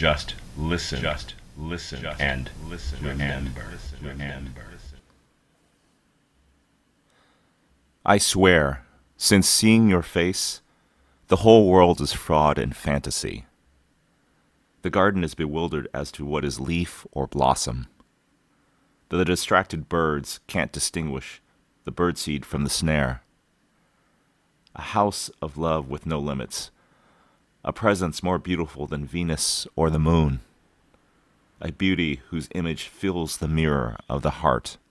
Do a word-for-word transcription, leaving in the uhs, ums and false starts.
just listen, just listen, just and listen, remember, listen, remember. I swear, since seeing your face, the whole world is fraud and fantasy. The garden is bewildered as to what is leaf or blossom. The distracted birds can't distinguish the birdseed from the snare. A house of love with no limits, a presence more beautiful than Venus or the moon, a beauty whose image fills the mirror of the heart.